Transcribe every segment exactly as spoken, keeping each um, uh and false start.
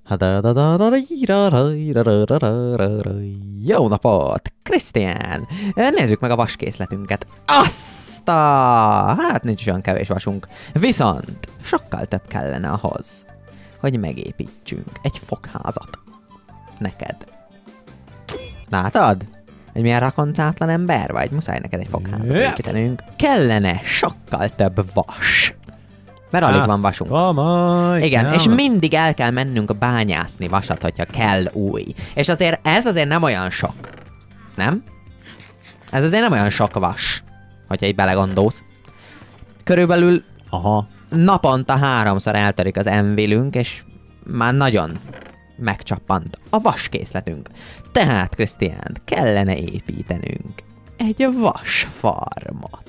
Jó napot, Krisztián! Nézzük meg a vaskészletünket. Azt a... Hát nincs olyan kevés vasunk. Viszont sokkal több kellene ahhoz, hogy megépítsünk egy fogházat. Neked. Látod? Hogy milyen rakoncátlan ember vagy? Muszáj neked egy fogházat építenünk. Kellene sokkal több vas. Mert alig van vasunk. Komoly, igen, nem. És mindig el kell mennünk bányászni vasat, hogyha kell új. És azért ez azért nem olyan sok. Nem? Ez azért nem olyan sok vas, hogyha így belegondolsz. Körülbelül Aha. naponta háromszor eltörik az envilünk, és már nagyon megcsappant a vaskészletünk. Tehát, Krisztián, kellene építenünk egy vasfarmot.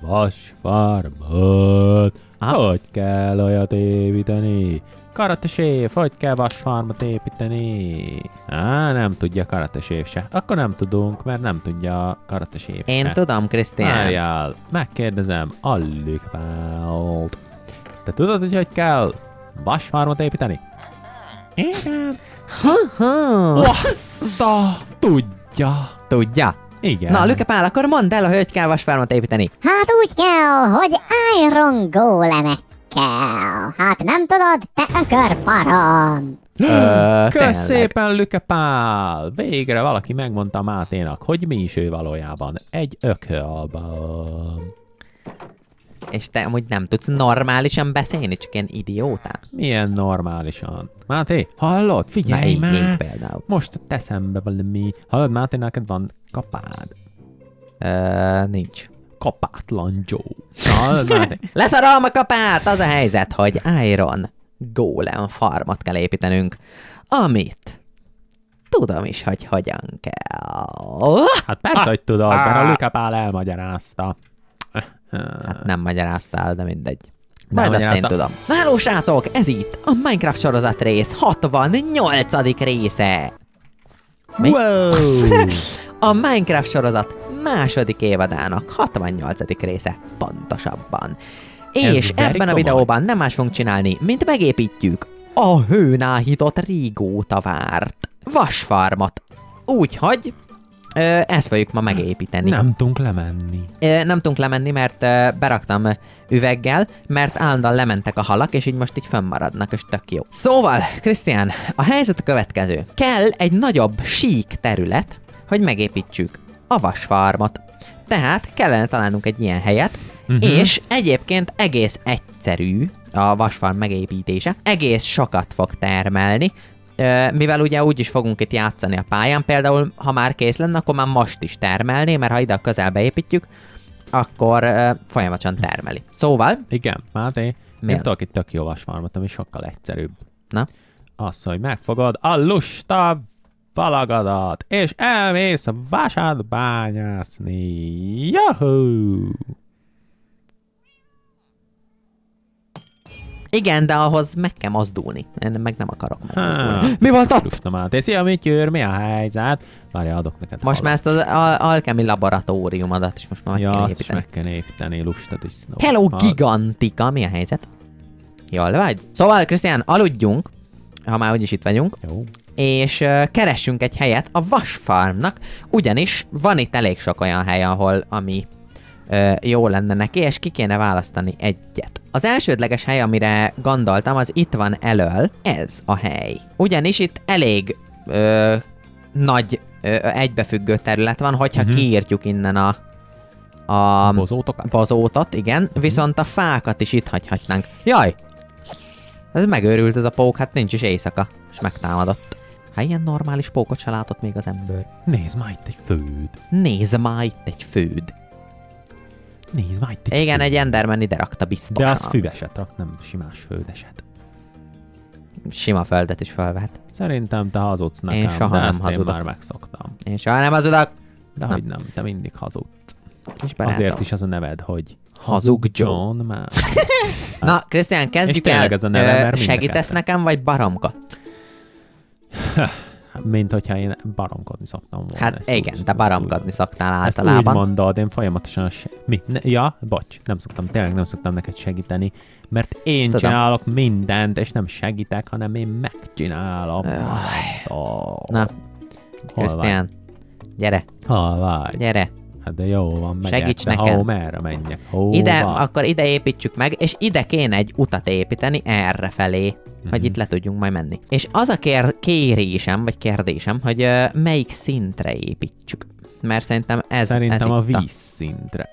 Vasfarmot? Aha. Hogy kell olyat építeni? Karateséf, hogy kell vasfarmot építeni? Á, nem tudja karateséf se. Akkor nem tudunk, mert nem tudja karateséf se. Én tudom, Krisztián. Várjál, megkérdezem a Lükvált. Te tudod, hogy hogy kell vasfarmot építeni? Igen. Ha-ha. Azt a... Tudja. Tudja. Igen. Na, Lüke Pál, akkor mondd el, hogy kell vasfarmot építeni. Hát úgy kell, hogy Iron Golemekkel. Hát nem tudod, te ökörparom. Ö, Kösz tényleg. szépen, Lüke Pál! Végre valaki megmondta Máténak, hogy mi is ő valójában. Egy ökölban. És te amúgy nem tudsz normálisan beszélni, csak ilyen idiótán. Milyen normálisan. Máté, hallod? Figyelj Melyik már! például? Most teszem be valami. Hallod, Máté, neked van kapád. Ö, nincs. Kapátlan Joe. Hallod, Máté? Leszarom a kapát! Az a helyzet, hogy Iron Golem farmot kell építenünk, amit tudom is, hogy hogyan kell. Hát persze, hogy tudod, mert a Lüke Pál elmagyarázta. Hát nem magyaráztál, de mindegy. Nem Majd azt én magyarázta. tudom. Na hello srácok, ez itt a Minecraft sorozat rész hatvannyolcadik része. Mi? Wow! A Minecraft sorozat második évadának hatvannyolcadik része pontosabban. Ez És very ebben a komoly. videóban nem más fogunk csinálni, mint megépítjük a hőn áhított, régóta várt vasfarmot. Úgyhogy ö, ezt fogjuk ma megépíteni. Nem tudunk lemenni. Ö, nem tudunk lemenni, mert ö, beraktam üveggel, mert állandóan lementek a halak, és így most így fönnmaradnak, és tök jó. Szóval, Krisztián, a helyzet a következő. Kell egy nagyobb, sík terület, hogy megépítsük a vasfarmot. Tehát kellene találnunk egy ilyen helyet, Mhm. és egyébként egész egyszerű a vasfarm megépítése, egész sokat fog termelni, Ö, mivel ugye úgy is fogunk itt játszani a pályán, például ha már kész lenne, akkor már most is termelné, mert ha ide a közelbe építjük, akkor ö, folyamatosan termeli. Szóval, Igen, Máté, Mi én az? tudok itt tök jó vasfarmot, ami sokkal egyszerűbb. na, Az, hogy megfogod a lusta valagadat, és elmész a vasat bányászni. Yahoo! igen, de ahhoz meg kell mozdulni. Én meg nem akarok megmozdulni. Hát, Mi volt ott? lusta Máté. Szia, Mityőr, mi a helyzet? Várja, adok neked Most már ezt az al- alkemi laboratóriumodat is most már meg Ja, kell azt is építeni. meg kell építeni, lusta disznó. Hello, Ha- gigantika, mi a helyzet? Jól vagy? Szóval, Krisztián, aludjunk, ha már úgyis itt vagyunk, Jó. és uh, keressünk egy helyet a vasfarmnak, ugyanis van itt elég sok olyan hely, ahol ami uh, jó lenne neki, és ki kéne választani egyet. Az elsődleges hely, amire gondoltam, az itt van elől, ez a hely. Ugyanis itt elég uh, nagy uh, egybefüggő terület van, hogyha Mhm. uh-huh. kiírtjuk innen a, a Bozótokat? bazótot, igen, Mhm. viszont a fákat is itt hagyhatnánk. Jaj! Ez megőrült ez a pók, hát nincs is éjszaka, és megtámadott. Hát ilyen normális pókot se látott még az ember. Nézd már itt egy főd. Nézd már itt egy főd. Nézd már itt egy Igen, főd. egy enderman ide rakta biztosan. De az füveset rak, nem simás földeset. Sima földet is felvehet. Szerintem te hazudsz nekem, Én soha de nem ezt hazudok. én már megszoktam. Én soha nem hazudok. De Nem. hogy nem, te mindig hazudsz. Kis barátom. Azért is az a neved, hogy Hazug Joe. John már. Na, Krisztián, kezdjük És el. tényleg ez a neve, Ö, mert mind a Segítesz ketten. nekem, vagy baromka? Mint hogyha én baromkodni szoktam volna. Hát ezt igen, úgy, te baromkodni úgy, szoktál ezt általában. úgy mondod, én folyamatosan... Se... Mi? Ne, ja, bocs, nem szoktam, tényleg nem szoktam neked segíteni, mert én Tudom. csinálok mindent, és nem segítek, hanem én megcsinálom. Öh. Na, Hol Krisztián, gyere, Hol vagy? gyere. Hát de jó van, megyek, Segíts de nekem. hó, merre menjek? Hó Ide, van? akkor ide építsük meg, és ide kéne egy utat építeni erre felé, Mhm. hogy itt le tudjunk majd menni. És az a kér- kérésem, vagy kérdésem, hogy ö, melyik szintre építsük. Mert szerintem ez, Szerintem ez a itt vízszintre.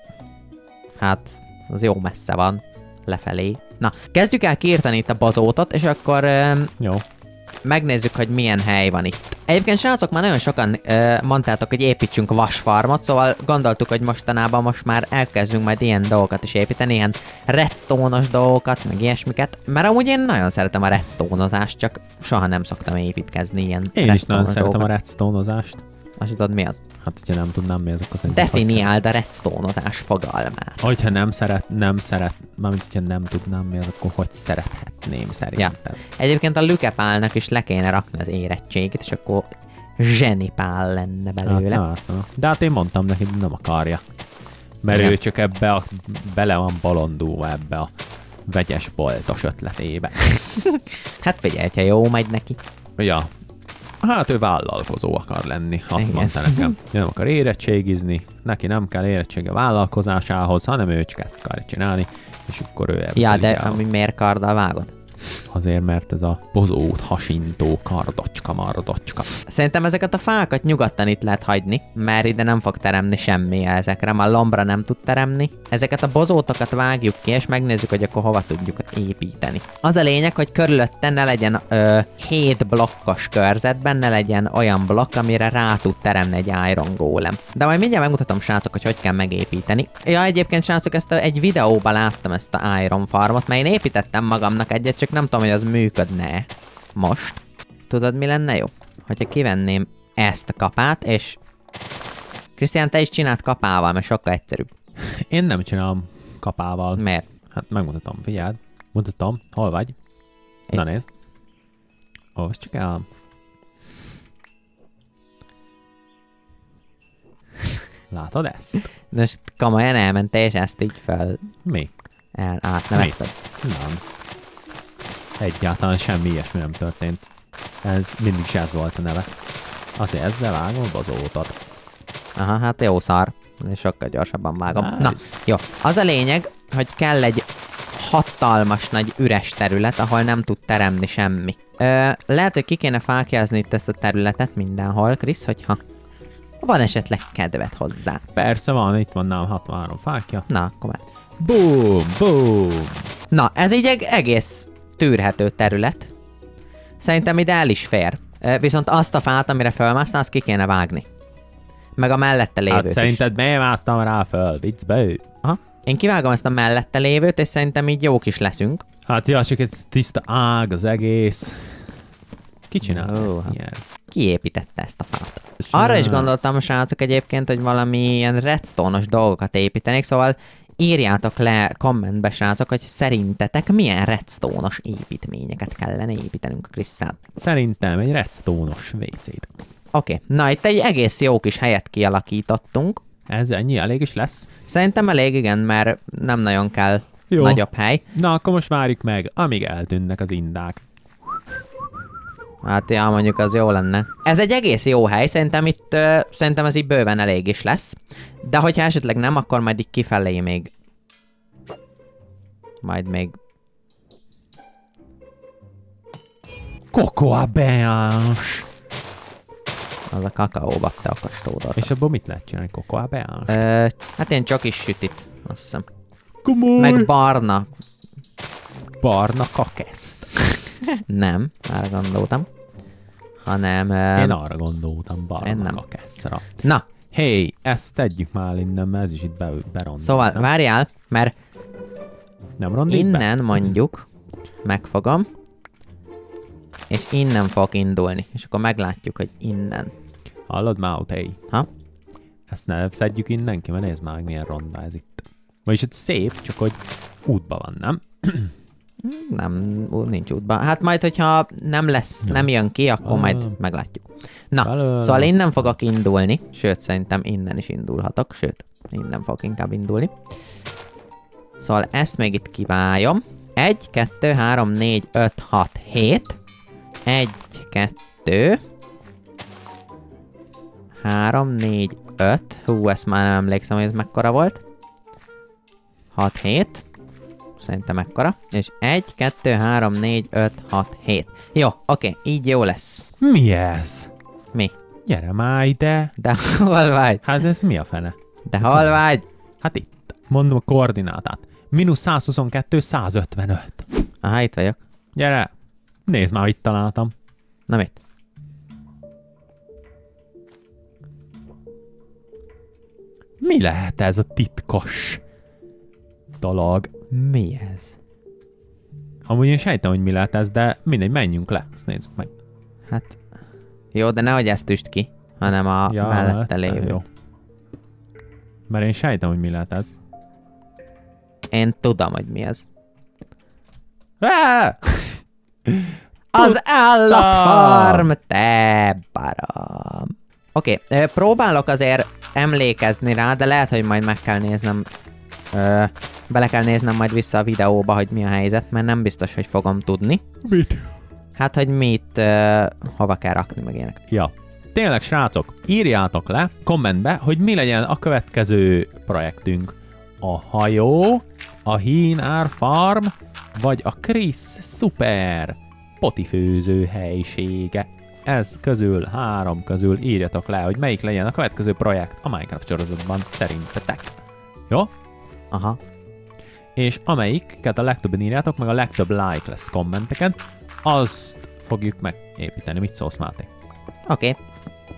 Hát, az jó messze van lefelé. Na, kezdjük el kiírtani itt a bazótot, és akkor ö, Jó. megnézzük, hogy milyen hely van itt. Egyébként srácok, már nagyon sokan ö, mondtátok, hogy építsünk vasfarmot, szóval gondoltuk, hogy mostanában most már elkezdünk majd ilyen dolgokat is építeni, ilyen redstone-os dolgokat, meg ilyesmiket, mert amúgy én nagyon szeretem a redstone-ozást, csak soha nem szoktam építkezni ilyen Én is nagyon redstone-os szeretem a dolgokat. redstone-ozást. Azt tudod, mi az? Hát, hogyha nem tudnám mi az, akkor szerintem... Definiáld a redstone-ozás fogalmát. Hogyha nem szeret, nem szeret, mármint hogyha nem tudnám mi az, akkor hogy szerethetném szerintem. Egyébként a Lükepálnak is le kéne rakni az érettségét, és akkor zsenipál lenne belőle. Hát, hát, hát. De hát én mondtam neki, hogy nem akarja. Mert Igen. ő csak ebbe a, bele van bolondulva ebbe a vegyes boltos ötletébe. Hát figyelj, ha jó megy neki. Ja. Hát ő vállalkozó akar lenni, azt Igen. mondta nekem. Nem akar érettségizni, neki nem kell érettsége vállalkozásához, hanem ő csak ezt akarja csinálni, és akkor ő ebbe Ja, de szolgál. ami miért karddal vágod? Azért, mert ez a bozót hasintó kardocska mardocska. Szerintem ezeket a fákat nyugodtan itt lehet hagyni, mert ide nem fog teremni semmi ezekre, már lombra nem tud teremni. Ezeket a bozótokat vágjuk ki, és megnézzük, hogy akkor hova tudjuk építeni. Az a lényeg, hogy körülötte ne legyen ö, hét blokkos körzetben, ne legyen olyan blokk, amire rá tud teremni egy Iron Golem. De majd mindjárt megmutatom, srácok, hogy hogy kell megépíteni. Ja, egyébként, srácok, ezt a, egy videóban láttam ezt a Iron Farmot, mert én építettem magamnak egyet, csak nem tudom, hogy az működne most. Tudod, mi lenne jó? Hogyha kivenném ezt a kapát, és... Krisztián, te is csináld kapával, mert sokkal egyszerűbb. Én nem csinálom kapával. Miért? Hát megmutatom, figyeld. Mutatom, hol vagy? Na nézd. Olvasd csak el. Látod ezt? De most komolyan elmentél, és ezt így fel Mi? el, átnevezted. Nem. Egyáltalán semmi ilyesmi nem történt. Ez mindig is ez volt a neve. Azért ezzel vágom a bazótot. Aha, hát jó szar. És sokkal gyorsabban vágom. Nice. Na, jó. Az a lényeg, hogy kell egy hatalmas nagy üres terület, ahol nem tud teremni semmi. Ö, lehet, hogy ki kéne fákjázni itt ezt a területet mindenhol, Krisz, hogyha van esetleg kedved hozzá. Persze van, itt van nálam hatvanhárom fákja. Na, akkor már. Boom, boom. Na, ez így egy egész tűrhető terület. Szerintem ide el is fér. Ö, viszont azt a fát, amire felmásznál, azt ki kéne vágni. Meg a mellette lévőt Hát is. szerinted miért másztam rá föl? Viccbe? Aha. Én kivágom ezt a mellette lévőt, és szerintem így jók is leszünk. Hát ja, csak egy tiszta ág az egész. Ki csinálta Ó, ezt hát. ilyen? Ki építette ezt a fát? Arra is gondoltam, srácok, egyébként, hogy valami ilyen redstone-os dolgokat építenék, szóval írjátok le kommentbe, srácok, hogy szerintetek milyen redstone-os építményeket kellene építenünk a Krisszál. Szerintem egy redstone-os vécét. Oké, okay. Na itt egy egész jó kis helyet kialakítottunk. Ez ennyi elég is lesz? Szerintem elég, igen, mert nem nagyon kell Jó. nagyobb hely. Na, akkor most várjuk meg, amíg eltűnnek az indák. Hát ja, mondjuk az jó lenne. Ez egy egész jó hely, szerintem itt, uh, szerintem ez így bőven elég is lesz. De hogyha esetleg nem, akkor majd így kifelé még... Majd még... Cocoa beans! Az a kakaóba te okostódott. És abból mit lehet csinálni? Cocoa beans? Ö, hát én csak is sütit, azt hiszem. Komoly! Meg barna. barna kakeszt. Nem, arra gondoltam. Hanem... Én Ö, arra gondoltam, én barna nem. kakeszra. na, Hey, ezt tegyük már innen, mert ez is itt be, berondít. szóval nem? várjál, mert Nem rondít be? innen mondjuk megfogom, és innen fog indulni, és akkor meglátjuk, hogy innen. Hallod, Mautei? Ha? Ezt ne szedjük innen ki, mert nézd már, milyen ronda ez itt. Vagyis ez szép, csak hogy útban van, nem? Nem, ú, nincs útban. Hát majd, hogyha nem lesz, nem jön ki, akkor Ah. majd meglátjuk. Na, Belőle. szóval innen fogok indulni, sőt, szerintem innen is indulhatok, sőt, innen fogok inkább indulni. Szóval ezt még itt kiváljom. egy, kettő, három, négy, öt, hat, hét. egy, kettő, három, négy, öt. Hú, ezt már nem emlékszem, hogy ez mekkora volt. hat, hét. Szerintem mekkora. És egy, kettő, három, négy, öt, hat, hét. Jó, oké, így jó lesz. Mi ez? Mi? Gyere már ide. De hol vagy? Hát ez mi a fene? De hol vagy? Hát itt. Mondom a koordinátát. Minusz százhuszonkettő, százötvenöt. Aha, itt vagyok. Gyere. Nézd már, itt találtam. Na mit? Mi lehet ez a titkos dolog? Mi ez? Amúgy én sejtem, hogy mi lehet ez, de mindegy, menjünk le. Ezt nézzük meg. Hát... Jó, de nehogy ezt üst ki, hanem a ja, mellette lévő. Jó. Mert én sejtem, hogy mi lehet ez. Én tudom, hogy mi ez. Ah! Az állatfarm, te barom. Oké, okay, próbálok azért emlékezni rá, de lehet, hogy majd meg kell néznem, ö, bele kell néznem majd vissza a videóba, hogy mi a helyzet, mert nem biztos, hogy fogom tudni. Mit? Hát, hogy mit, ö, hova kell rakni, meg ilyenek. Ja. Tényleg, srácok, írjátok le kommentbe, hogy mi legyen a következő projektünk. A hajó, a Hínár Farm, vagy a Krisz szuper potifőző helysége. Ez közül, három közül írjatok le, hogy melyik legyen a következő projekt a Minecraft sorozatban szerintetek. Jó? Aha. És amelyiket a legtöbben írjátok, meg a legtöbb like lesz kommenteken, azt fogjuk megépíteni. Mit szólsz, Máté? Oké. Okay.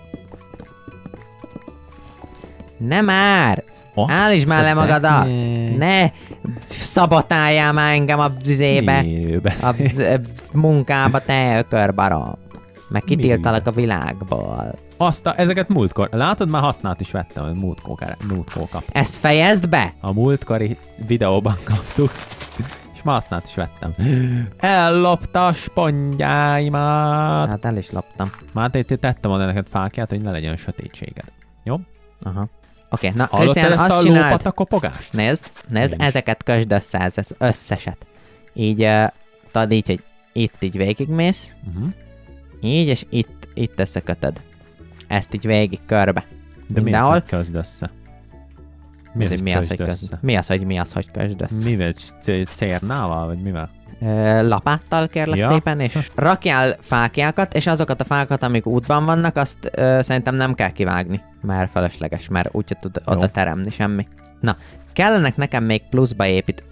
Ne már! Oh, Állítsd már le magadat! Ne szabotáljál már engem a zébe, a munkába, te ökörbarom. Meg kitiltalak a világból. Azt a, ezeket múltkor, látod, már használt is vettem, hogy múltkor, múltkor kaptuk. Ezt fejezd be! A múltkori videóban kaptuk, és már használt is vettem. Ellopta a spongyáimat! Hát el is loptam. Máté, tettem oda neked fákját, hogy ne legyen sötétséged. Jó? Aha. Oké, okay, na hallottad Krisztián, ezt azt a csináld. lópat a kopogást? Nézd, nézd, Én ezeket kösd össze, ez, ez összeset. Így, uh, tad így, hogy itt így végigmész, Uh-huh. így, és itt, itt összekötöd. Ezt így végig körbe. De mi az, Mindenhol. hogy közd össze? Mi az, hogy hogy mi az, hogy közd kösd? össze? Mi az, hogy mi az, hogy kösd össze? Mivel? C- Cérnával, vagy mivel? Ö, lapáttal kérlek Ja. szépen, és rakjál fákjákat, és azokat a fákat, amik útban vannak, azt ö, szerintem nem kell kivágni, mert felesleges, mert úgyse tud Jó. oda teremni semmi. Na, kellenek nekem még pluszba épít...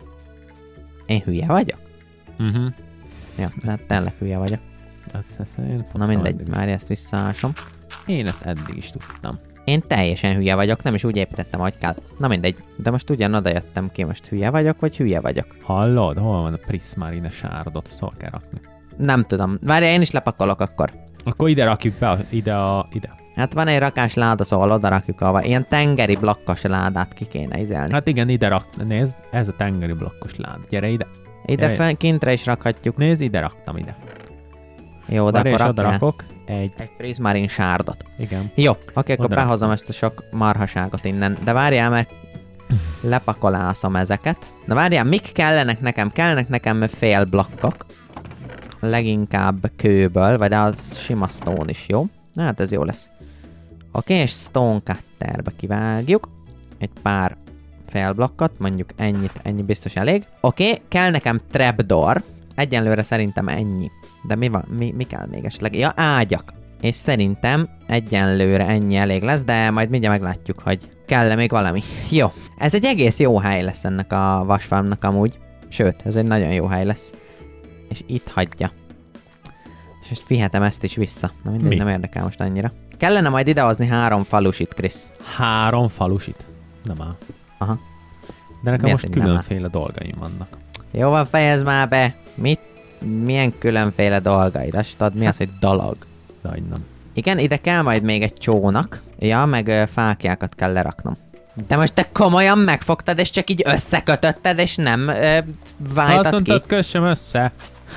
Én hülye vagyok? Uh-huh. Ja, hát tényleg hülye vagyok. Ezt, ezt én Na tudtam mindegy, eddig is. már ezt visszaasom. Én ezt eddig is tudtam. Én teljesen hülye vagyok, nem is úgy építettem, hogy kell. Na mindegy, de most ugyan oda jöttem ki, most hülye vagyok, vagy hülye vagyok? Hallod? Hol van a Prismarine sárdot? Szóval kell rakni. Nem tudom. Várjál, én is lepakolok akkor. Akkor ide rakjuk be, a, ide a... ide. Hát van egy rakás láda, szóval oda rakjuk ahova. Ilyen tengeri blokkos ládát ki kéne izelni. Hát igen, ide rak. Nézd, ez a tengeri blokkos lád. Gyere ide. Ide Jaj. fel, kintre is rakhatjuk. Nézd, ide raktam ide. Jó, de Várj, akkor és oda rakjál rakok egy... egy prismarin sárdot. Igen. Jó, oké, akkor Oda behozom raktam. ezt a sok marhaságot innen. De várjál, mert lepakolászom ezeket. Na várjál, mik kellenek nekem? Kellenek nekem fél blokkok. Leginkább kőből, vagy de az sima stone is jó. Na, hát ez jó lesz. Oké, és stone cutterbe kivágjuk. Egy pár fél blokkot, mondjuk ennyit, ennyi biztos elég. Oké, kell nekem trapdoor. Egyenlőre szerintem ennyi. De mi van? Mi, mi kell még esetleg? Ja, ágyak. És szerintem egyenlőre ennyi elég lesz, de majd mindjárt meglátjuk, hogy kell-e még valami. Jó. Ez egy egész jó hely lesz ennek a vasfarmnak amúgy. Sőt, ez egy nagyon jó hely lesz. És itt hagyja. És most vihetem ezt is vissza. Na mindegy, Mi? nem érdekel most annyira. Kellene majd idehozni három falusit, Krisz. Három falusit. Nem áll. Aha. De nekem Mi az, most hogy nem áll? különféle dolgaim vannak. Jó van, fejezd már be. Mit? Milyen különféle dolgaid? Azt tudod, mi az, hogy dolog? De nem. Igen, ide kell majd még egy csónak. Ja, meg ö, fákjákat kell leraknom. De most te komolyan megfogtad, és csak így összekötötted, és nem ö, váltad Azt mondtad, ki? kössem össze.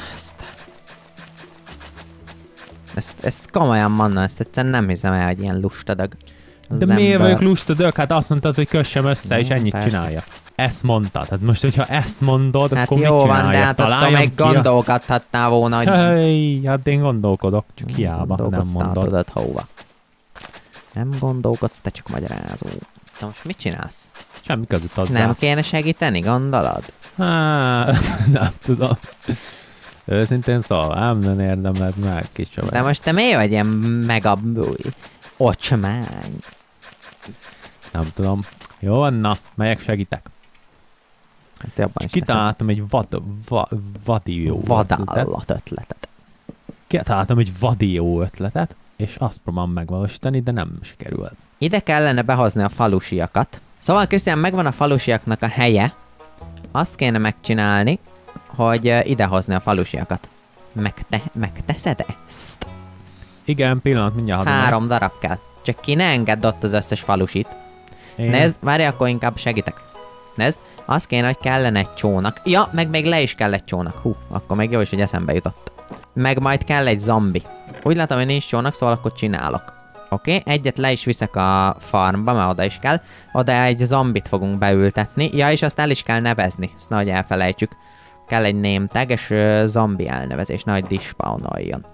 Ezt, ezt komolyan mondom, ezt egyszerűen nem hiszem el, hogy ilyen lustadag. Az De miért ember. vagyok lustadök? Hát azt mondtad, hogy kössem össze, és Jó, ennyit persze. csinálja. Ezt mondtad. Hát most, hogyha ezt mondod, Hát akkor jó mit van, csinálja? de hát attól Találjam még ki a- gondolkodhattál volna, hogy... Hey, hát én gondolkodok, csak hiába nem gondolkodsz, mondod. tudod hova. Nem gondolkodsz, te csak magyarázó. Na most mit csinálsz? Semmi között hozzá. Nem kéne segíteni, gondolod? Há, nem tudom. Őszintén szóval, ám nem érdemled meg, kis De csövet. most te miért vagy ilyen mega ocsmány? Nem tudom. Jó van, na, megyek segítek. Hát jobban is Kitaláltam egy vad, va, vadi jó teszem. ötletet. Vadállat ötletet. Kitaláltam egy vadi jó ötletet, és azt próbálom megvalósítani, de nem sikerül. Ide kellene behozni a falusiakat. Szóval, Krisztián, megvan a falusiaknak a helye. Azt kéne megcsinálni, hogy ö, idehozni a falusiakat. Megte megteszed ezt? Igen, pillanat, mindjárt adom el. Három darab kell. Csak ki ne engedd ott az összes falusit. Én- Nézd, várj, akkor inkább segítek. Nézd, az kéne, hogy kellene egy csónak. Ja, meg még le is kell egy csónak. Hú, akkor még jó is, hogy eszembe jutott. Meg majd kell egy zombi. Úgy látom, hogy nincs csónak, szóval akkor csinálok. Oké, okay? Egyet le is viszek a farmba, mert oda is kell. Oda egy zombit fogunk beültetni. Ja, és azt el is kell nevezni. Ezt nehogy elfelejtsük. Kell egy name tag, és ö, zombi elnevezés, nehogy dispawnoljon.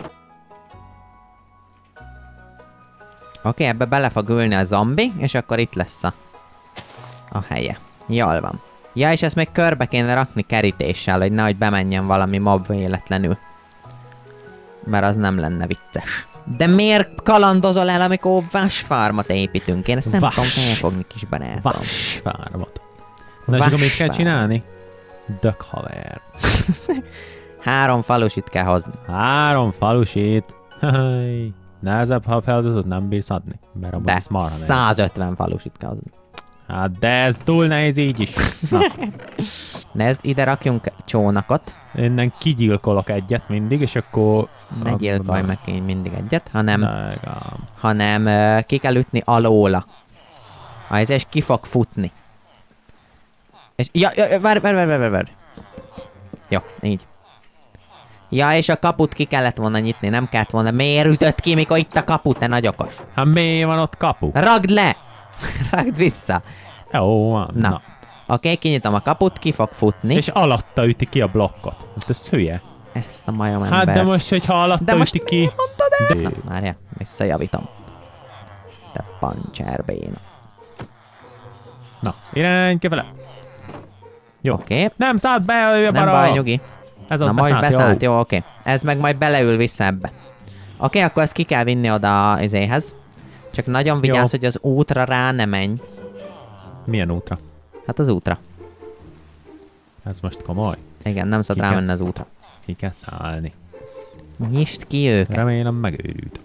Oké, okay, ebbe bele fog ülni a zombi, és akkor itt lesz a, a helye. Jól van. Ja, és ezt még körbe kéne rakni kerítéssel, hogy nehogy bemenjen valami mob véletlenül. Mert az nem lenne vicces. De miért kalandozol el, amikor vasfarmot építünk? Én ezt nem Vas. tudom elfogni, kis barátom. Vasfármat. Na és akkor mit kell Vasfár. csinálni? Dök haver. Három falusit kell hozni. Három falusit. Hej. Nehezebb, ha a feladatot nem bírsz adni. Mert amúgy De ez marha nehéz. százötven falusit kell hozni. Hát de ez túl nehéz így is. Na, Nézd, ide rakjunk csónakot. innen kigyilkolok egyet mindig, és akkor... Ne gyilkolj meg én mindig egyet, hanem, Drágám. hanem uh, ki kell ütni alóla. Az és ki fog futni. És, ja, ja, várj, várj, várj, várj, várj. Jó, így. Ja, és a kaput ki kellett volna nyitni, nem kellett volna. Miért ütött ki, mikor itt a kapu, te nagy okos? Hát miért van ott kapu? Ragd le! Ragd vissza. Jó van. Na. Na. Oké, okay, kinyitom a kaput, ki fog futni. És alatta üti ki a blokkot. Hát ez hülye. Ezt a majom Hát ember. de most, hogyha alatta De most üti ki... Na, De... várjál, visszajavítom. Te pancserbéna. Na, irány kifele. Jó. Oké, okay. Nem szállt be, ő nem baj, nyugi. Ez az Na most beszállt, beszállt, jó. jó, oké. Okay. Ez meg majd beleül vissza ebbe. Oké, okay, akkor ezt ki kell vinni oda az izéhez. Csak nagyon vigyázz, Jó. hogy az útra rá ne menj. Milyen útra? Hát az útra. Ez most komoly. Igen, nem szabad Ki rámenni kell- az útra. Ki kell szállni. Nyisd ki őket. Remélem megőrült.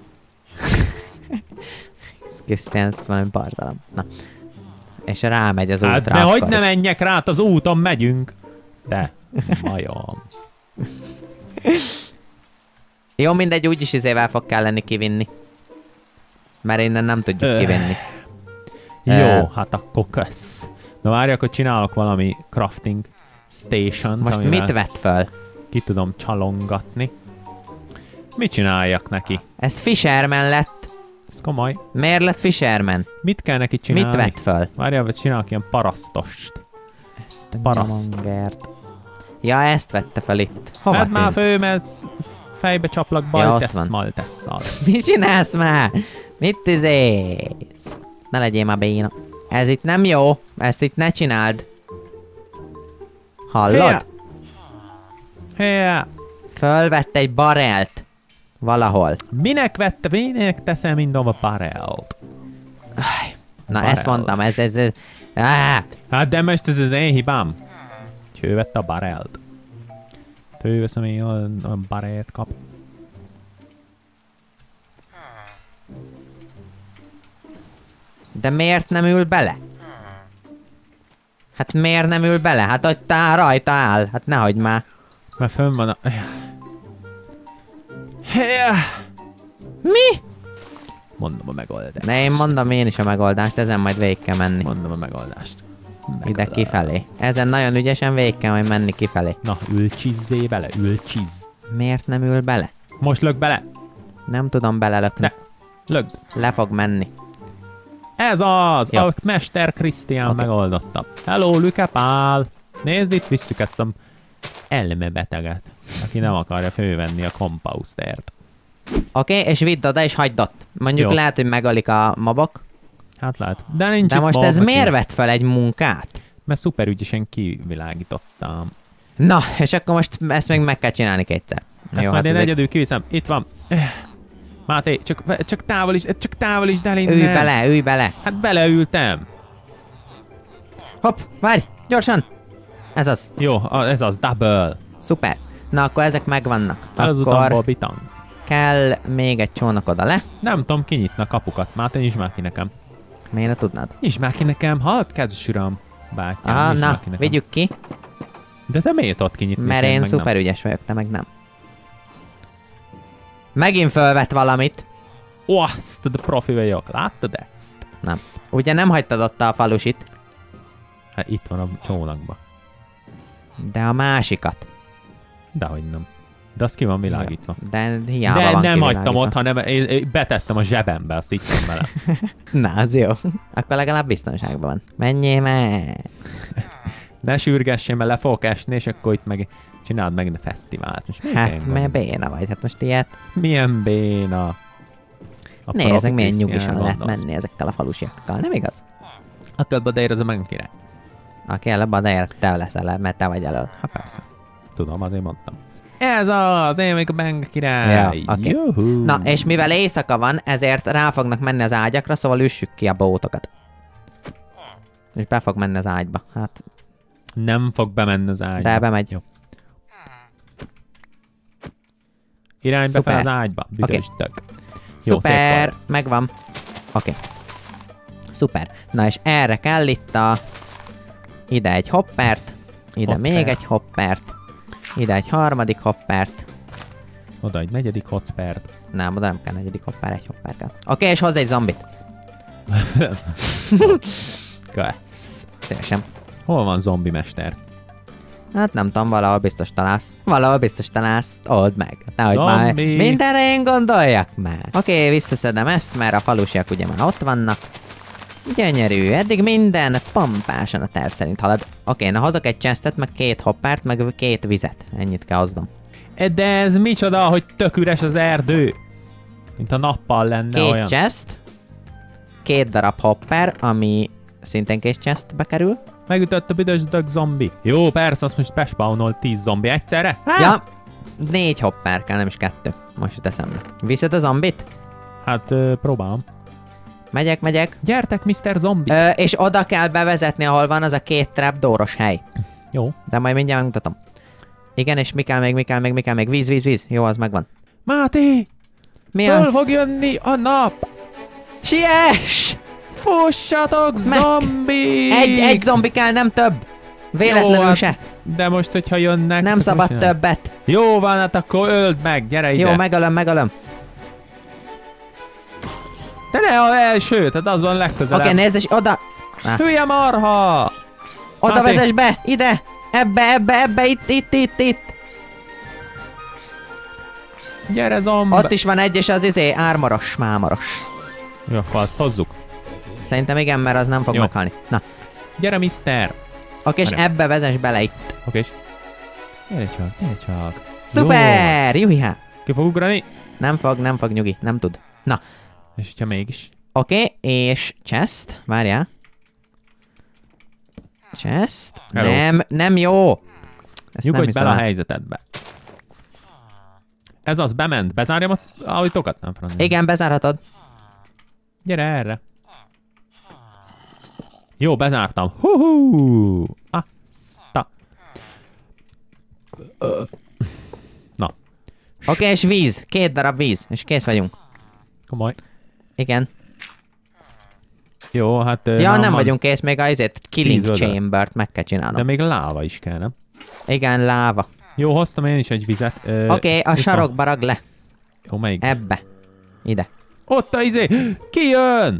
Krisztián, ez valami barzalom. Na. És rámegy az Hát útra. de hogy akkor ne is. menjek rá, hát az úton megyünk. De, majom. Jó, mindegy, úgyis izével fog kelleni kivinni. Mert innen nem tudjuk Öh. kivinni. Jó, Ö. hát akkor kösz. Na várj, akkor csinálok valami crafting station Most amivel mit vett föl? ki tudom csalongatni. Mit csináljak neki? Ez Fisherman lett. Ez komoly. Miért lett Fisherman? Mit kell neki csinálni? Mit vett föl? Várjál, vagy csinálok ilyen parasztost. Ezt a Paraszt. nyomongert. Ja, ezt vette fel itt. Hova Hát már tűnt? fő, mert fejbe csaplak Ja, bal ott tesz, van. mal tesszal. Mit csinálsz már? Mit izész? Ne legyél már béna. Ez itt nem jó. Ezt itt ne csináld. Hallod? Hé, Fölvett egy barelt. Valahol. minek vette, minek teszem mindom a barrelt? Na, Barrel. ezt mondtam, ez, ez, ez. Á, Hát de most ez az én hibám. Hogy ő vette a barrelt. Ő veszem én a, a barrelt kap. de miért nem ül bele? Hát miért nem ül bele? Hát hogy tá rajta áll. Hát nehogy már. Mert fönn van a... Hé, Mi? Mondom a megoldást. Ne, én mondom én is a megoldást, ezen majd végig kell menni. Mondom a megoldást. Ide Megoldás. kifelé. Ezen nagyon ügyesen végig kell majd menni kifelé. Na, ülcsizzé bele, ülcsizz. Miért nem ül bele? Most lök bele. Nem tudom belelökni. Ne. Lögd. Le fog menni. Ez az! Ja. A Mester Krisztián Oké. megoldotta. Hello, Lüke Pál! Nézd, itt visszük ezt a elmebeteget, aki nem akarja fővenni a Compoustert. Oké, okay, és vidd oda és hagyd ott. Mondjuk Jó. lehet, hogy megalik a mobok. Hát lehet. De nincs De itt most mob, ez aki- miért vett fel egy munkát? Mert szuper ügyesen kivilágítottam. Na, és akkor most ezt még meg kell csinálni kétszer. Ezt majd hát én ez egy- egyedül kiviszem. Itt van. Eh, Máté, csak, csak távolíts, csak távolítsd el innen. Ülj bele, ülj bele. Hát beleültem. Hopp, várj, gyorsan. Ez az. Jó, a- ez az, double. Szuper. Na, akkor ezek megvannak. Az utamból Akkor bitang. kell még egy csónak oda le. Nem tudom, kinyitni a kapukat. Máté, nyisd már ki nekem. Miért ne tudnád? Nyisd már ki nekem, halt, kedves uram. Bátyám, Aha, nyisd na, már ki nekem. vigyük ki, De te miért ott kinyitni? mert és én meg nem? szuper ügyes vagyok, te meg nem. Megint fölvett valamit. Ó, azt de profi vagyok. Láttad ezt? Nem. Ugye nem hagytad ott a falusit, Hát itt van a csónakba. de a másikat. Dehogy nem. De az ki van világítva. De hiába De van nem hagytam kivilágítva. ott, hanem én, én betettem a zsebembe, azt ittem bele. Na, az jó. Akkor legalább biztonságban van. Menjél meg! Ne sürgessél, mert le fogok esni, és akkor itt meg csináld meg a fesztivált. Most miért Hát, ilyen mert gond? béna vagy, hát most ilyet. Milyen béna. A Nézd, profi meg milyen Krisztián nyugisan lehet gondolsz. menni ezekkel a falusiakkal, nem igaz? Akkor Badeira meg király. Aki előbb a de te leszel, mert te vagy elől. Hát persze. Tudom, azért mondtam. Ez az, én még a Bang király. Ja, oké. Juhú. Na, és mivel éjszaka van, ezért rá fognak menni az ágyakra, szóval üssük ki a bótokat. És be fog menni az ágyba. Hát, Nem fog bemenni az ágyba. de bemegy. Jó. Irány Szuper. befelé az ágyba. Büdös tök. Jó, szép Szuper, volt. megvan. Oké. Szuper. Na és erre kell itt a... Ide egy hoppert, ide Hopper. még egy hoppert, ide egy harmadik hoppert. Oda egy negyedik hotspert. Nem, oda nem kell negyedik hopper, egy hopper kell. Oké, és hozzá egy zombit. Kösz. Szívesen. Hol van zombi mester? Hát nem tudom, valahol biztos találsz. Valahol biztos találsz. Old meg. Nehogy már Zombi. mindenre én gondoljak már. Oké, visszaszedem ezt, mert a falusiak ugye már ott vannak. Gyönyörű, eddig minden pompásan a terv szerint halad. Oké, na hozok egy chestet, meg két hoppert, meg két vizet. Ennyit kell hoznom. De ez micsoda, hogy tök üres az erdő? Mint a nappal lenne Két olyan. chest, két darab hopper, ami szintén két chestbe kerül. Megütött a büdös dög zombi. Jó, persze, azt most bespawnol tíz zombi egyszerre. Hát, Ja, négy hopper kell, nem is kettő. Most jut eszembe. Viszed a zombit? hát ö, próbálom. Megyek, megyek. Gyertek, mister Zombi. Ö, és oda kell bevezetni, ahol van az a két trapdooros hely. Jó. De majd mindjárt megmutatom. Igen, és mi kell még, mi kell még, mi kell még? Víz, víz, víz. Jó, az megvan. Máté! Mi Föl az? fog jönni a nap! Siess! Fussatok, Meg- zombi! Egy, egy zombi kell, nem több. Véletlenül Jó, hát se. De most, hogyha jönnek... Nem akkor szabad mit csinál? többet. Jó van, hát akkor öld meg, gyere ide! Jó, megölöm, megölöm. De ne az első, tehát az van Oké, legközelebb. okay, nézd, és oda. Ah, Hülye marha! oda Máté. vezess be, ide. Ebbe, ebbe, ebbe, itt, itt, itt, itt. Gyere, zomb! Ott is van egy, és az izé, ármoros, mámoros. Jó, akkor azt hozzuk. Szerintem igen, mert az nem fog Jó. meghalni. Na, Gyere, mister! oké, és Várjál. ebbe vezess bele itt. Oké, és... Gyere csak, gyere csak. Szuper! Juhihá! Ki fog ugrani? Nem fog, nem fog, nyugi, nem tud. Na, És hogyha mégis... oké, okay, és chest, várjál. Chest, Hello. nem, nem jó. Ezt Nyugodj nem bele a hiszem el. helyzetedbe. Ez az, bement. Bezárjam a ajtókat? Nem francia. Igen, bezárhatod. Gyere erre. Jó, bezártam. Hú-hú! Azta. Ö. Na, Oké, okay, és víz, két darab víz, és kész vagyunk. komoly. Igen. Jó, hát... ö, Ja, nem van. vagyunk kész, még azért killing Tíz oldal. chambert meg kell csinálnom. De még láva is kell, nem? Igen, láva. Jó, hoztam én is egy vizet. Ö, Oké, okay, a itt van. sarokba ragd le. Jó, melyik? Ebbe. Ide. Ott a izé! Ki jön?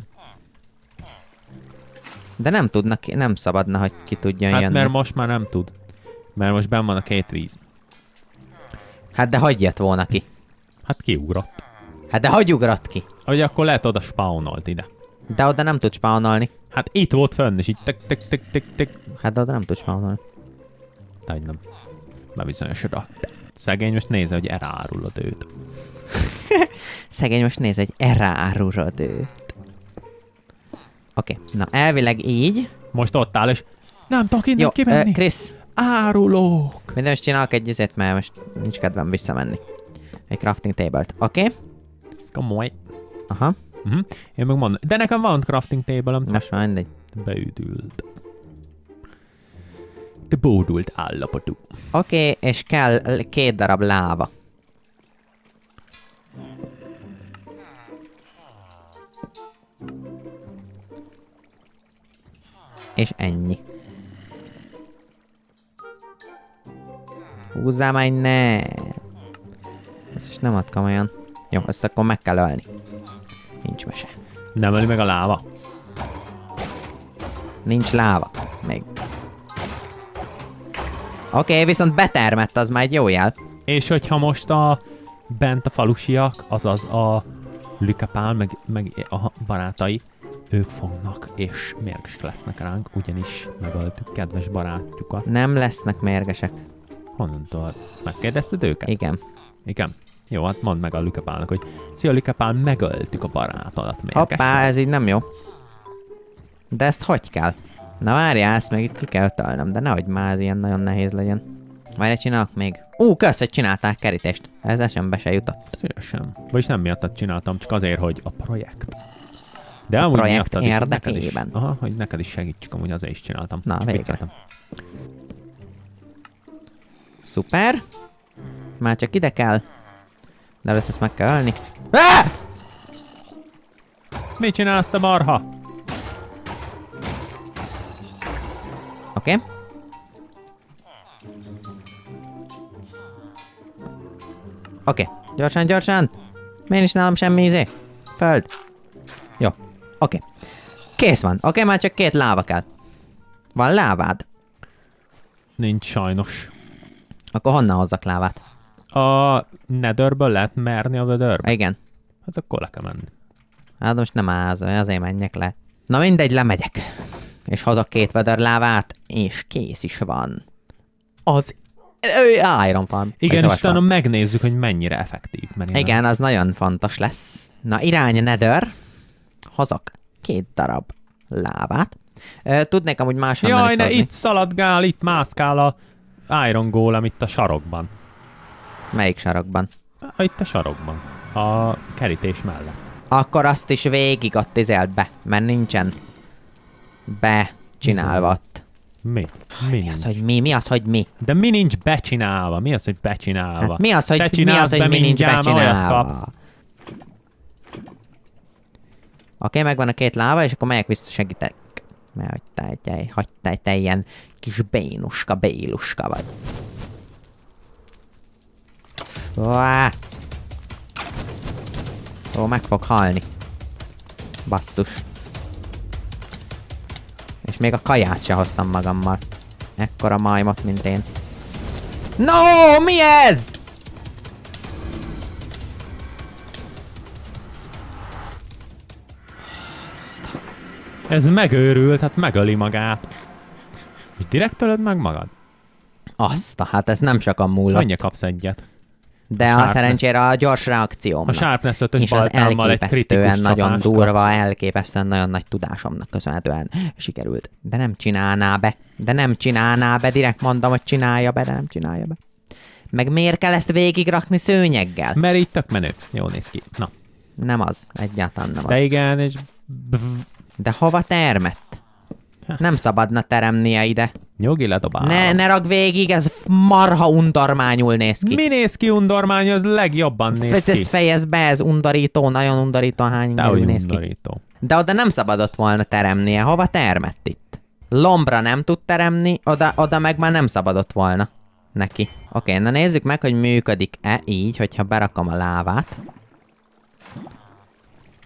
De nem tudnak, nem szabadna, hogy ki tudjon Hát jönni. mert most már nem tud. Mert most benn van a két víz. Hát de hagyj jött volna ki. Hát kiugrott. Hát de hagyj ugrott ki. Hogy akkor lehet oda spawnolt ide. De oda nem tud spawnolni. Hát itt volt fönn, és így tek tek tek tek tek. Hát de oda nem tud spawnolni. Tehát nem. Bebizonyosodott. Szegény most nézze, hogy elárulod őt. Szegény most néz, hogy elárulod őt. Oké, okay. Na elvileg így. Most ott áll, és nem tudok innen Jó, kimenni. uh, Krisz, Árulók. minden most csinálok egy izét, mert most nincs kedvem visszamenni. Egy crafting table-t. Oké? Okay? Ez komoly. Aha. Uh-huh. Én meg mondom, de nekem van crafting table-om. Most már mindegy. Beüdült. De bódult állapotú. Oké, okay, és kell két darab láva. És ennyi. Húzzál már innen! Ezt is nem ad komolyan. Jó, ezt akkor meg kell ölni. Nincs mese. Nem öli meg a láva. Nincs láva. Még. Oké, okay, viszont betermett, az már egy jó jel. És hogyha most a bent a falusiak, azaz a Lükapál, meg, meg a barátai, ők fognak, és mérgesek lesznek ránk, ugyanis megöltük kedves barátjukat. Nem lesznek mérgesek. Honnan tudod? Megkérdezted őket? Igen. Igen. Jó, hát mondd meg a Lükapálnak, hogy szia Lükapál, megöltük a barátodat mérges. Hoppá, ez így nem jó. De ezt hogy kell? Na várjál, ezt meg itt ki kell tölnöm, de nehogy már ez ilyen nagyon nehéz legyen. Várjál, csinálok még. Ú, kösz, hogy csinálták kerítést. Ez eszembe se jutott. Szívesen. Vagyis nem miattad csináltam, csak azért, hogy a projekt. De amúgy projekt miattad is, hogy neked is, érdekében. aha, hogy neked is segítsük, amúgy azért is csináltam. Na, Csak végre. vicceltem. Szuper. Már csak ide kell. De először ezt meg kell ölni. Ah! Mit csinálsz, te marha? Oké. Okay. Oké, okay. Gyorsan, gyorsan. Miért is nálam semmi izé? Föld. Jó. Oké. Okay. Kész van. Oké, okay, már csak két láva kell. Van lávád? Nincs sajnos. Akkor honnan hozzak lávát? A Netherből lehet merni a Witherbe? Igen. Hát akkor le kell menni. Hát most nem áll, azért menjek le. Na mindegy, lemegyek. És hozok két Wither lávát, és kész is van. Az Iron Farm. Igen, és utána megnézzük, hogy mennyire effektív. Mert igen, az nagyon fontos lesz. Na, irány Nether. Hozok két darab lávát. Tudnék amúgy máshonnan jaj, is ne, hozni. itt szaladgál, itt mászkál a Iron Golem itt a sarokban. Melyik sarokban? Itt a sarokban. A kerítés mellett. Akkor azt is végig ott izélt be, mert nincsen becsinálva ott. Mi? Mi, Mi az, hogy mi? Mi az, hogy mi? De mi nincs becsinálva? Mi az, hogy becsinálva? Hát mi az, hogy, Te mi, az, hogy be mi nincs mindjárt, olyat becsinálva? kapsz. Oké, okay, megvan a két láva, és akkor melyek vissza segítek. Mert hogy te, te, hogy te, te ilyen kis bénuska, béluska vagy. Uá. Ó, meg fog halni. Basszus. És még a kaját se hoztam magammal. Ekkora majmot, mint én. No, mi ez? Ez megőrült, hát megöli magát. És direkt ölöd meg magad? Azt, hát ez nem sokan múlott. Annyi kapsz egyet. De a, a szerencsére a gyors reakciómnak. A Sharpness ötös és az baltámmal egy kritikus elképesztően nagyon csapást durva, kapsz. elképesztően nagyon nagy tudásomnak köszönhetően sikerült. De nem csinálná be. De nem csinálná be. Direkt mondom, hogy csinálja be, de nem csinálja be. Meg miért kell ezt végigrakni szőnyeggel? Mert így tök menő. Jól néz ki. Na. Nem az. Egyáltalán nem az. De igen, és... De hova termett? Nem szabadna teremnie ide. Nyugi, ledobálom. Ne, ne rak végig, ez marha undormányul néz ki. Mi néz ki undormány, az legjobban néz Ezt, ki. ezt fejezd be, ez undorító, nagyon undorító, hány De hogy néz undorító. ki. De oda nem szabadott volna teremnie. Hova termett itt? Lombra nem tud teremni, oda, oda meg már nem szabadott volna neki. Oké, okay, na nézzük meg, hogy működik-e így, hogyha berakom a lávát.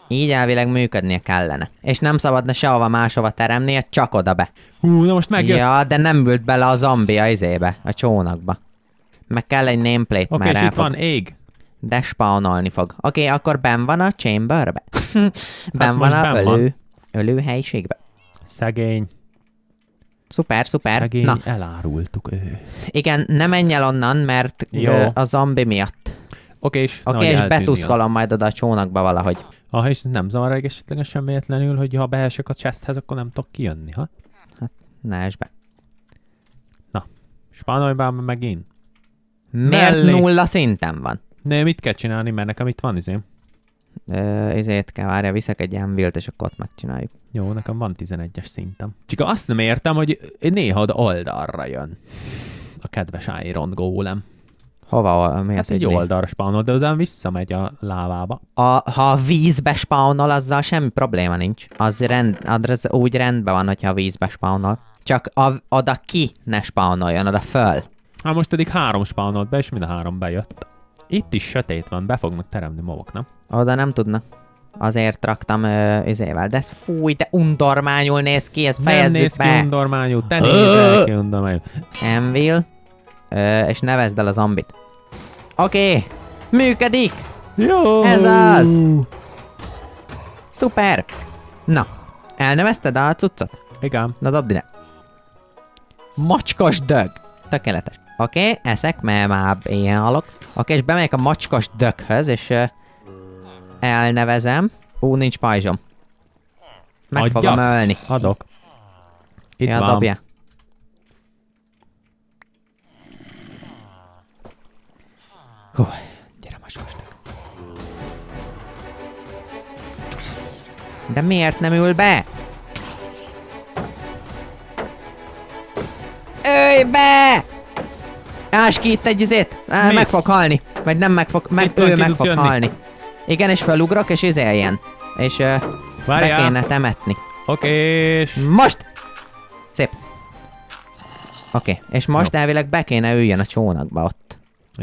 Így elvileg működnie kellene. És nem szabadna sehova máshova teremnie, csak oda be. Hú, na most megjött. Ja, de nem ült bele a zombi a izébe, a csónakba. Meg kell egy nameplate, Oké, mert és el itt fog... van ég. De spawnolni fog. Oké, okay, akkor benn van a chamberbe. benn most van a benn ölő, van. ölőhelyiségbe. Szegény. Szuper, szuper. Szegény, Na, elárultuk ő. igen, ne menj el onnan, mert Jó. ö, a zombi miatt. Oké, és, Oké, okay, és betuszkolom majd oda a csónakba valahogy. Ah, és ez nem zavar esetlegesen véletlenül, hogy ha beesek a chesthez, akkor nem tudok kijönni, ha? Ne esd be. Spánolj be megint. Miért Mellé. nulla szinten van? Ne, mit kell csinálni, mert nekem itt van izém. Ö, ezért kell, várja, viszek egy envilt, és akkor ott megcsináljuk. Jó, nekem van tizenegyes szintem. Csak azt nem értem, hogy néha oldalra jön a kedves Iron Golem. Hova? Mi Hát az, egy hogy né- oldalra spawnol, de utána visszamegy a lávába. a, ha a vízbe spawnol, azzal semmi probléma nincs. Az, rend, az úgy rendben van, hogyha a vízbe spawnol. Csak a, oda ki ne spawnoljon, oda föl. Hát most pedig három spawnolt be, és mind a három bejött. Itt is sötét van, be fognak teremni mobok, nem? Oda nem tudna. Azért raktam ö, izével. De ez fúj, de undormányul néz ki, ez Nem fejezzük néz ki be. undormányú, te nézel ki undormányú. Anvil. Ö, és nevezd el a zombit. Oké, okay. Működik! Jó! Ez az! Szuper! Na, elnevezted a cuccot? Igen. Na dobd ide. Macskos dög. Tökéletes. Oké, okay, eszek, mert már ilyen halok. Oké, okay, és bemegyek a macskos döghöz, és uh, elnevezem. Ú, nincs pajzsom. Meg Adjak. fogom ölni. Adok. Itt Ja, van. dobja. Hú, gyere macskos dög. De miért nem ül be? Ölj be! Ás ki itt egy izét! Á, Mi? meg fog halni. Vagy nem meg fog, meg Itt van, ő ki meg tudsz fog jönni? halni. Igen, és felugrok, és izéljen. És uh, be Várjál. kéne temetni. Oké, és... Most! Szép. Oké, okay. És most elvileg be kéne üljön a csónakba ott.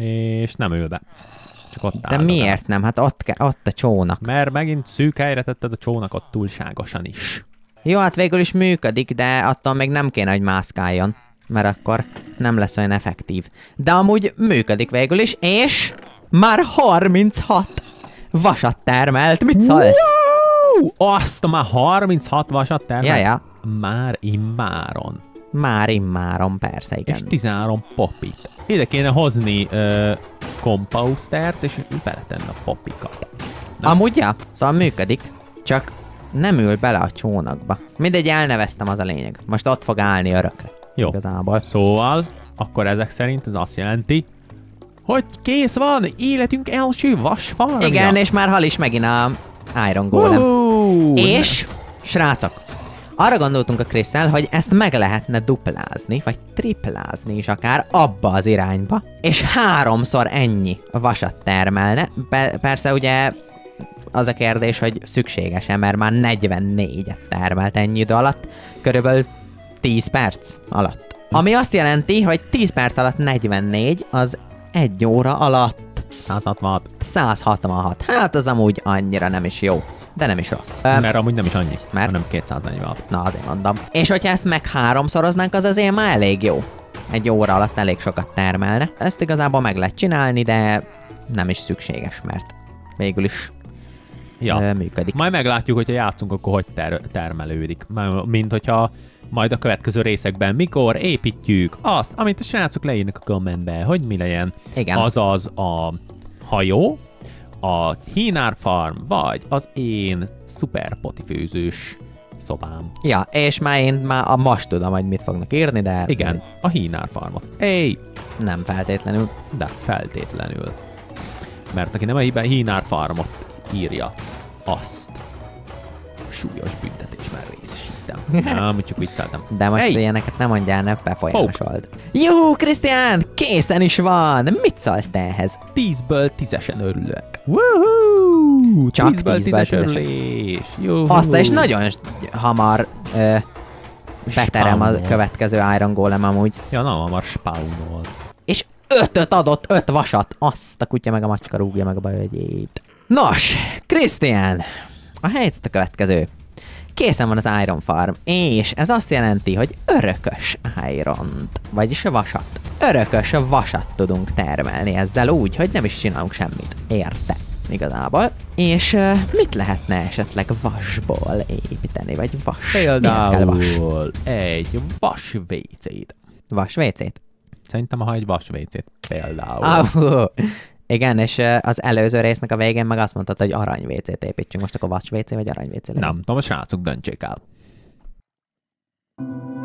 És nem ül be. Csak ott De áll miért nem? Hát ott, ke- ott a csónak. Mert megint szűk helyre tetted a csónakot túlságosan is. Jó, hát végül is működik, de attól még nem kéne, hogy mászkáljon. Mert akkor nem lesz olyan effektív. De amúgy működik végül is, és már harminchat vasat termelt. Mit szólsz? Wow! Azt már harminchat vasat termelt. Ja, ja. Már immáron. Már immáron, persze, igen. És tizenhárom popit. Ide kéne hozni ö, compoustert, és beletenni a popikat. Nem? Amúgy, ja, szóval működik, csak nem ül bele a csónakba. Mindegy, elneveztem, az a lényeg. Most ott fog állni örökre. Jó. Igazából. Szóval, akkor ezek szerint ez azt jelenti, hogy kész van, életünk első vasfarmja. Igen, és már hal is megint a Iron Golem. Uh, És, srácok, arra gondoltunk a Krisszel, hogy ezt meg lehetne duplázni, vagy triplázni is akár abba az irányba, és háromszor ennyi vasat termelne. Be, persze ugye az a kérdés, hogy szükséges-e, mert már negyvennégyet termelt ennyi idő alatt, körülbelül tíz perc alatt. Ami azt jelenti, hogy tíz perc alatt negyvennégy, az egy óra alatt száz hatvanhat. száz hatvanhat. Hát az amúgy annyira nem is jó, de nem is rossz. Ö, Mert amúgy nem is annyi, Mert? hanem kétszáznegyvenhat. Na, azért mondom. És hogyha ezt meg háromszoroznánk, az azért már elég jó. Egy óra alatt elég sokat termelne. Ezt igazából meg lehet csinálni, de nem is szükséges, mert végül is Ja. ö, működik. Majd meglátjuk, hogyha játszunk, akkor hogy ter- termelődik. M- Mint hogyha majd a következő részekben mikor építjük azt, amit a srácok leírnak a kommentbe, hogy mi legyen. Igen. Azaz a hajó, a Hínár Farm, vagy az én szuper potifőzős szobám. Ja, és már én már a most tudom, hogy mit fognak írni, de Igen, a Hínár Farmot. Éj! nem feltétlenül. De feltétlenül. Mert aki nem a Hínár Farmot írja, azt súlyos büntetés már részesítem. Nem, csak vicceltem. De most Hey! ilyeneket nem mondjál, ne befolyásold. Jó, Krisztián! Készen is van! Mit szólsz te ehhez? tízből tízesen örülök. Woohoo! Csak tízből tízből tízes tízesen. örülés. Juhú. Azt is nagyon hamar ö, beterem a Spawnol. következő Iron Golem amúgy. Ja, na, hamar spawnol. És ötöt adott, öt vasat. Azt a kutya meg a macska rúgja meg a bajegyét. Nos, Krisztián, A helyzet a következő. Készen van az Iron Farm, és ez azt jelenti, hogy örökös iront, vagyis vasat. Örökös vasat tudunk termelni ezzel úgy, hogy nem is csinálunk semmit. Érte? Igazából. És uh, mit lehetne esetleg vasból építeni, vagy vas? Mihez kell vas? Például egy vas vécét. Vas vécét? Szerintem, ha egy vas vécét például. Ah, igen, és uh, az előző résznek a végén meg azt mondtad, hogy arany vécét építsünk. Most akkor vas vécé vagy arany vécé? Nem tudom, a srácok döntsék el.